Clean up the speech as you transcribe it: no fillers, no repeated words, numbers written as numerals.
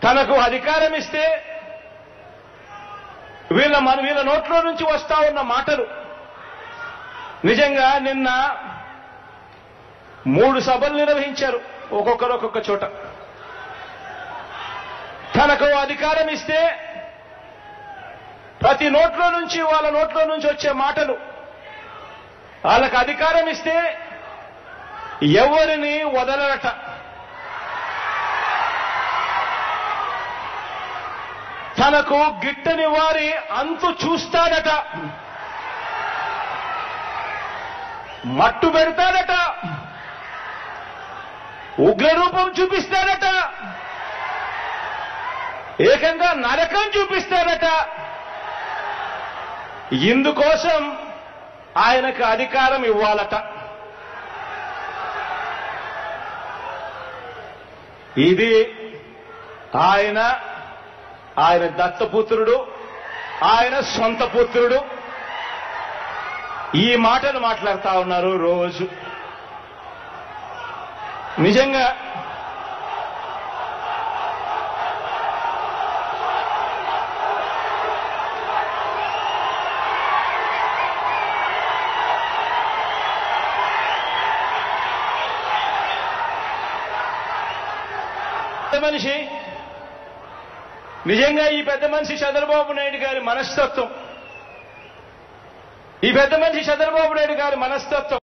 తనకు అధికారం ఇస్తే వీళ్ళ నోట్లో నుంచి వస్తా ఉన్న మాటలు నిజంగా నిన్న 3 సభలు నిర్వహించారు, ఒక్కొక్కరు ఒక్కొక్క చోట. తనకు అధికారం ఇస్తే ప్రతి నోట్లో నుంచి వాళ్ళ నోట్లో నుంచి వచ్చే మాటలు, వాళ్ళకు అధికారం ఇస్తే ఎవరిని వదలరట. తనకు గిట్టని వారి అంతు చూస్తాడట, మట్టు పెడతాడట, ఉగ్రరూపం చూపిస్తాడట, ఏకంగా నరకం చూపిస్తాడట. ఇందుకోసం ఆయనకు అధికారం ఇవ్వాలట. ఇది ఆయన దత్తపుత్రుడు, ఆయన సొంత పుత్రుడు ఈ మాటలు మాట్లాడుతా ఉన్నారు రోజు. నిజంగా మనిషి, నిజంగా ఈ పెద్ద మనిషి చంద్రబాబు నాయుడు గారి మనస్తత్వం, ఈ పెద్ద మనిషి చంద్రబాబు నాయుడు గారి మనస్తత్వం